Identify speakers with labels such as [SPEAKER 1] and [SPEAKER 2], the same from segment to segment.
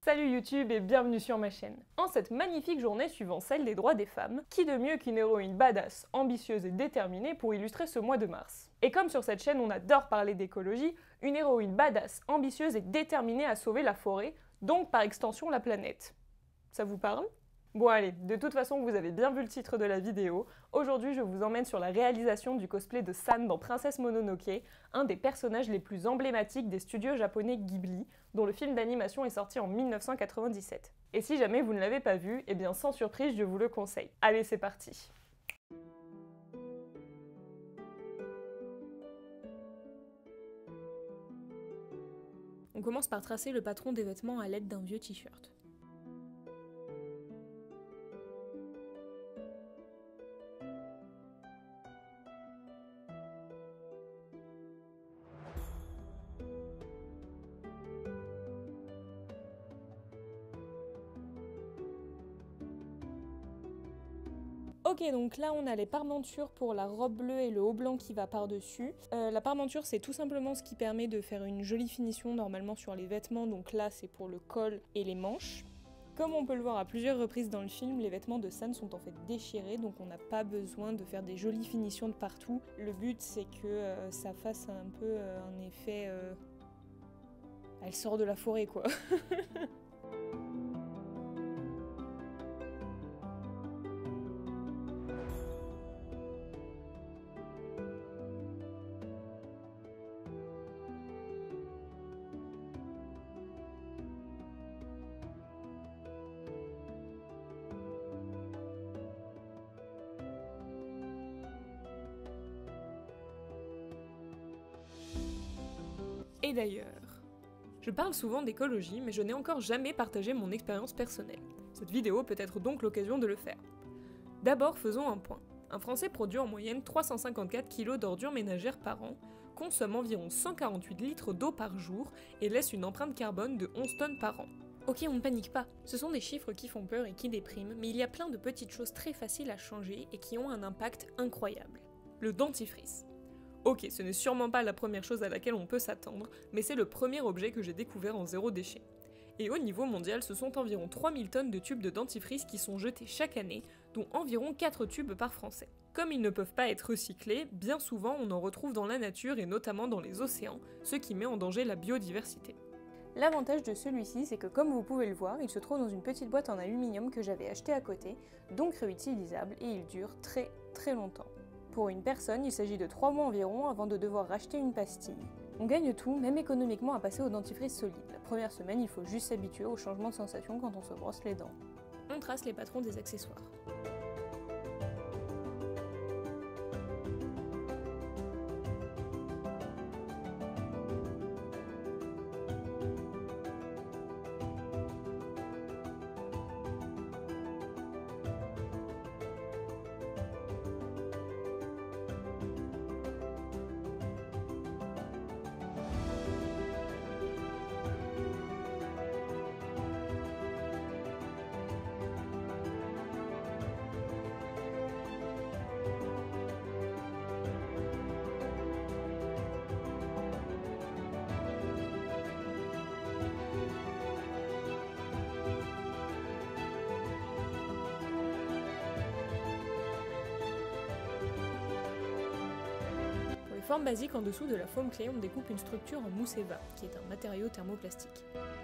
[SPEAKER 1] Salut YouTube et bienvenue sur ma chaîne. En cette magnifique journée suivant celle des droits des femmes, qui de mieux qu'une héroïne badass, ambitieuse et déterminée pour illustrer ce mois de mars? Et comme sur cette chaîne on adore parler d'écologie, une héroïne badass, ambitieuse et déterminée à sauver la forêt, donc par extension la planète. Ça vous parle? Bon allez, de toute façon vous avez bien vu le titre de la vidéo, aujourd'hui je vous emmène sur la réalisation du cosplay de San dans Princesse Mononoke, un des personnages les plus emblématiques des studios japonais Ghibli, dont le film d'animation est sorti en 1997. Et si jamais vous ne l'avez pas vu, eh bien sans surprise je vous le conseille. Allez c'est parti. On commence par tracer le patron des vêtements à l'aide d'un vieux t-shirt. Ok, donc là on a les parmentures pour la robe bleue et le haut blanc qui va par-dessus. La parmenture c'est tout simplement ce qui permet de faire une jolie finition normalement sur les vêtements, donc là c'est pour le col et les manches. Comme on peut le voir à plusieurs reprises dans le film, les vêtements de San sont en fait déchirés, donc on n'a pas besoin de faire des jolies finitions de partout. Le but c'est que ça fasse un peu un effet... Elle sort de la forêt quoi. Et d'ailleurs, je parle souvent d'écologie, mais je n'ai encore jamais partagé mon expérience personnelle. Cette vidéo peut être donc l'occasion de le faire. D'abord, faisons un point. Un Français produit en moyenne 354 kg d'ordures ménagères par an, consomme environ 148 litres d'eau par jour et laisse une empreinte carbone de 11 tonnes par an. Ok, on ne panique pas, ce sont des chiffres qui font peur et qui dépriment, mais il y a plein de petites choses très faciles à changer et qui ont un impact incroyable. Le dentifrice. Ok, ce n'est sûrement pas la première chose à laquelle on peut s'attendre, mais c'est le premier objet que j'ai découvert en zéro déchet. Et au niveau mondial, ce sont environ 3000 tonnes de tubes de dentifrice qui sont jetés chaque année, dont environ 4 tubes par Français. Comme ils ne peuvent pas être recyclés, bien souvent on en retrouve dans la nature et notamment dans les océans, ce qui met en danger la biodiversité. L'avantage de celui-ci, c'est que comme vous pouvez le voir, il se trouve dans une petite boîte en aluminium que j'avais acheté à côté, donc réutilisable et il dure très longtemps. Pour une personne, il s'agit de 3 mois environ avant de devoir racheter une pastille. On gagne tout, même économiquement, à passer au dentifrice solide. La première semaine, il faut juste s'habituer au changement de sensation quand on se brosse les dents. On trace les patrons des accessoires. Forme basique, en dessous de la foam clé, on découpe une structure en mousse Eva, qui est un matériau thermoplastique.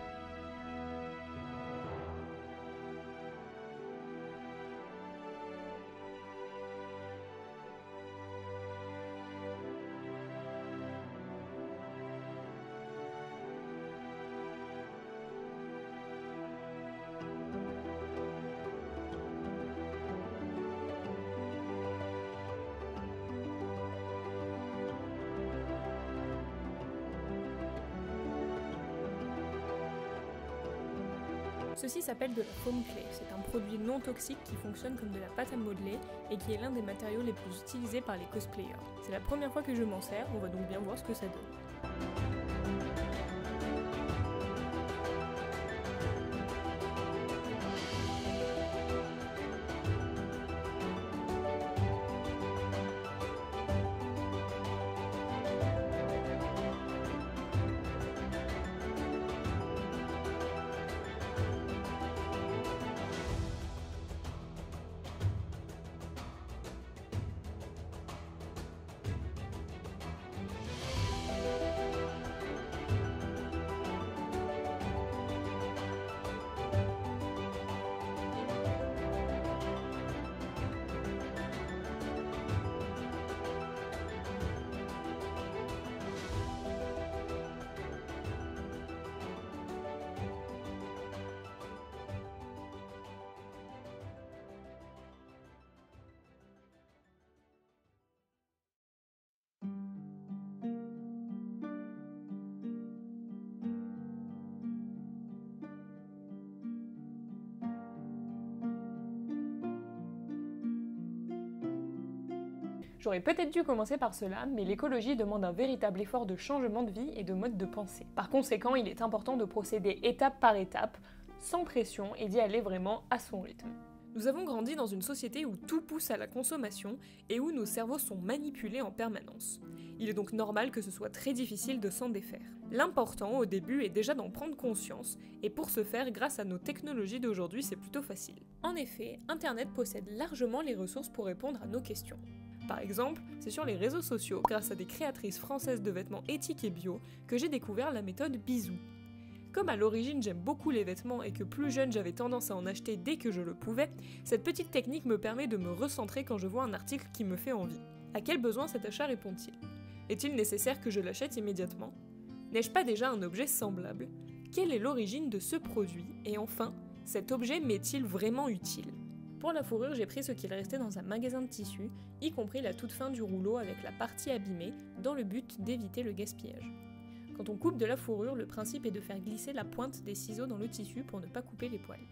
[SPEAKER 1] Ceci s'appelle de la foam clay, c'est un produit non toxique qui fonctionne comme de la pâte à modeler et qui est l'un des matériaux les plus utilisés par les cosplayers. C'est la première fois que je m'en sers, on va donc bien voir ce que ça donne. J'aurais peut-être dû commencer par cela, mais l'écologie demande un véritable effort de changement de vie et de mode de pensée. Par conséquent, il est important de procéder étape par étape, sans pression et d'y aller vraiment à son rythme. Nous avons grandi dans une société où tout pousse à la consommation et où nos cerveaux sont manipulés en permanence. Il est donc normal que ce soit très difficile de s'en défaire. L'important au début est déjà d'en prendre conscience, et pour ce faire, grâce à nos technologies d'aujourd'hui, c'est plutôt facile. En effet, Internet possède largement les ressources pour répondre à nos questions. Par exemple, c'est sur les réseaux sociaux, grâce à des créatrices françaises de vêtements éthiques et bio, que j'ai découvert la méthode Bisou. Comme à l'origine j'aime beaucoup les vêtements et que plus jeune j'avais tendance à en acheter dès que je le pouvais, cette petite technique me permet de me recentrer quand je vois un article qui me fait envie. À quel besoin cet achat répond-il? Est-il nécessaire que je l'achète immédiatement? N'ai-je pas déjà un objet semblable? Quelle est l'origine de ce produit? Et enfin, cet objet m'est-il vraiment utile? Pour la fourrure, j'ai pris ce qu'il restait dans un magasin de tissus, y compris la toute fin du rouleau avec la partie abîmée, dans le but d'éviter le gaspillage. Quand on coupe de la fourrure, le principe est de faire glisser la pointe des ciseaux dans le tissu pour ne pas couper les poils.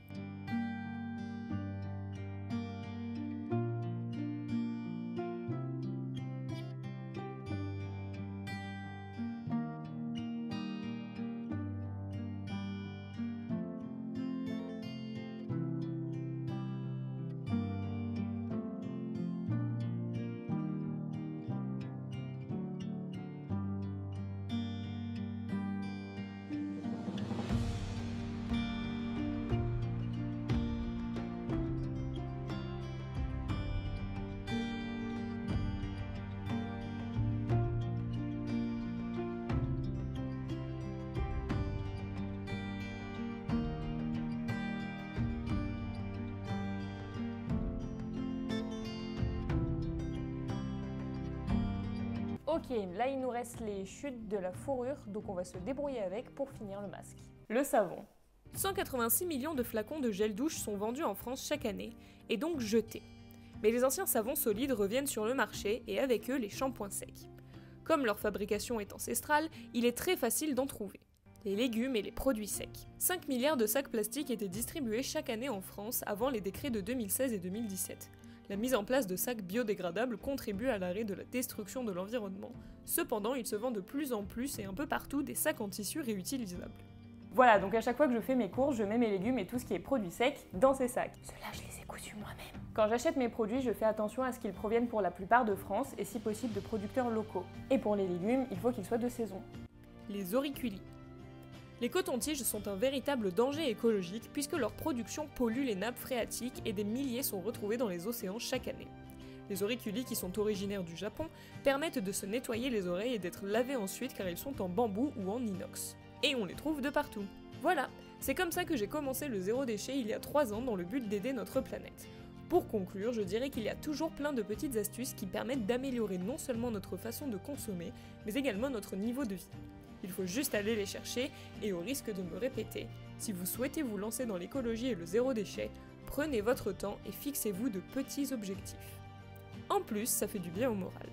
[SPEAKER 1] Ok, là il nous reste les chutes de la fourrure, donc on va se débrouiller avec pour finir le masque. Le savon. 186 millions de flacons de gel douche sont vendus en France chaque année, et donc jetés. Mais les anciens savons solides reviennent sur le marché, et avec eux les shampoings secs. Comme leur fabrication est ancestrale, il est très facile d'en trouver. Les légumes et les produits secs. 5 milliards de sacs plastiques étaient distribués chaque année en France avant les décrets de 2016 et 2017. La mise en place de sacs biodégradables contribue à l'arrêt de la destruction de l'environnement. Cependant, il se vend de plus en plus et un peu partout des sacs en tissu réutilisables. Voilà, donc à chaque fois que je fais mes courses, je mets mes légumes et tout ce qui est produits secs dans ces sacs. Ceux-là, je les ai cousus moi-même. Quand j'achète mes produits, je fais attention à ce qu'ils proviennent pour la plupart de France et si possible de producteurs locaux. Et pour les légumes, il faut qu'ils soient de saison. Les auriculis. Les cotons-tiges sont un véritable danger écologique puisque leur production pollue les nappes phréatiques et des milliers sont retrouvés dans les océans chaque année. Les auriculis, qui sont originaires du Japon, permettent de se nettoyer les oreilles et d'être lavés ensuite car ils sont en bambou ou en inox. Et on les trouve de partout. Voilà, c'est comme ça que j'ai commencé le zéro déchet il y a 3 ans dans le but d'aider notre planète. Pour conclure, je dirais qu'il y a toujours plein de petites astuces qui permettent d'améliorer non seulement notre façon de consommer, mais également notre niveau de vie. Il faut juste aller les chercher, et au risque de me répéter, si vous souhaitez vous lancer dans l'écologie et le zéro déchet, prenez votre temps et fixez-vous de petits objectifs. En plus, ça fait du bien au moral.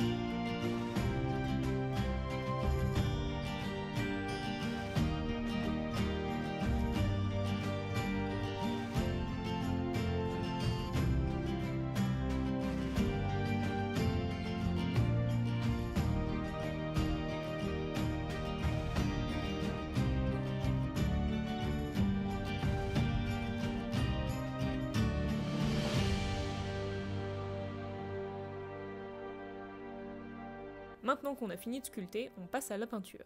[SPEAKER 1] Maintenant qu'on a fini de sculpter, on passe à la peinture.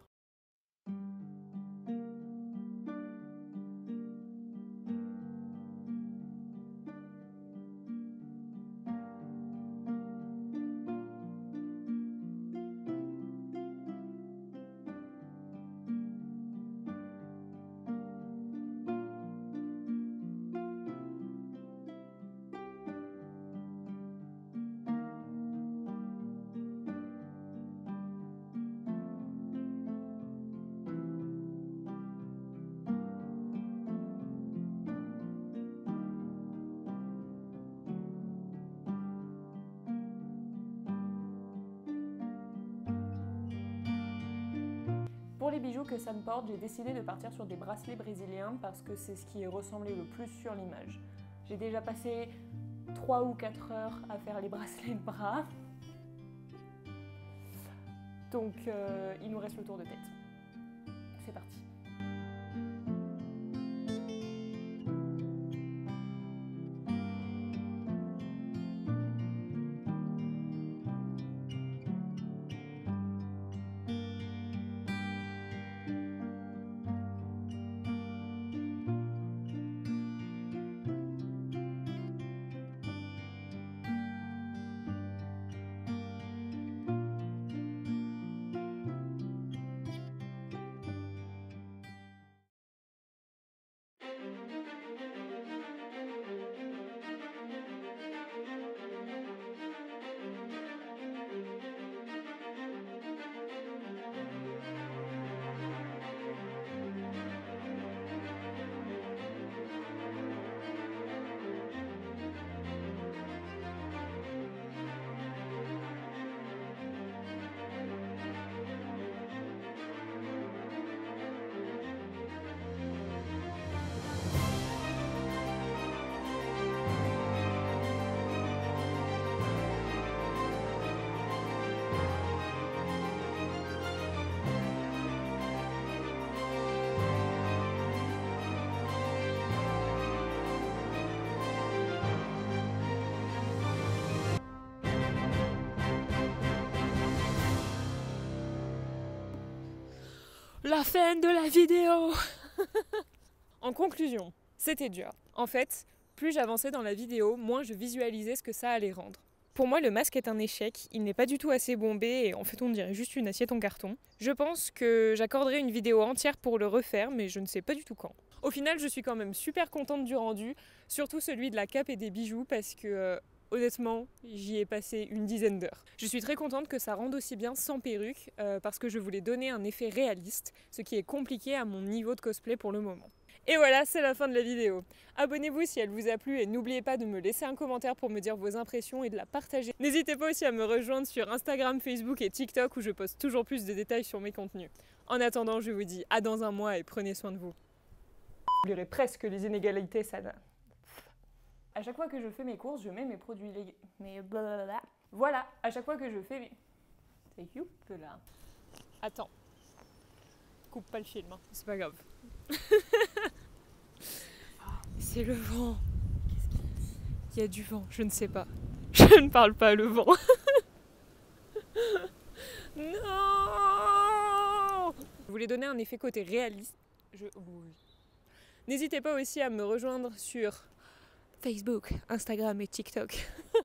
[SPEAKER 1] Pour les bijoux que ça me porte, j'ai décidé de partir sur des bracelets brésiliens parce que c'est ce qui est ressemblé le plus sur l'image. J'ai déjà passé 3 ou 4 heures à faire les bracelets de bras. Donc il nous reste le tour de tête. C'est parti. La fin de la vidéo. En conclusion, c'était dur. En fait, plus j'avançais dans la vidéo, moins je visualisais ce que ça allait rendre. Pour moi, le masque est un échec, il n'est pas du tout assez bombé et en fait on dirait juste une assiette en carton. Je pense que j'accorderai une vidéo entière pour le refaire, mais je ne sais pas du tout quand. Au final, je suis quand même super contente du rendu, surtout celui de la cape et des bijoux parce que honnêtement, j'y ai passé une dizaine d'heures. Je suis très contente que ça rende aussi bien sans perruque parce que je voulais donner un effet réaliste, ce qui est compliqué à mon niveau de cosplay pour le moment. Et voilà, c'est la fin de la vidéo. Abonnez-vous si elle vous a plu et n'oubliez pas de me laisser un commentaire pour me dire vos impressions et de la partager. N'hésitez pas aussi à me rejoindre sur Instagram, Facebook et TikTok où je poste toujours plus de détails sur mes contenus. En attendant, je vous dis à dans un mois et prenez soin de vous. J'oublierai presque les inégalités, ça va. À chaque fois que je fais mes courses, je mets mes produits légaux. Mais blablabla. Voilà, à chaque fois que je fais mes... C'est youp là. Attends. Coupe pas le film, hein. C'est pas grave. C'est le vent. Il y a du vent, je ne sais pas. Je ne parle pas le vent. Non. Je voulais donner un effet côté réaliste. Oui. N'hésitez pas aussi à me rejoindre sur Facebook, Instagram et TikTok.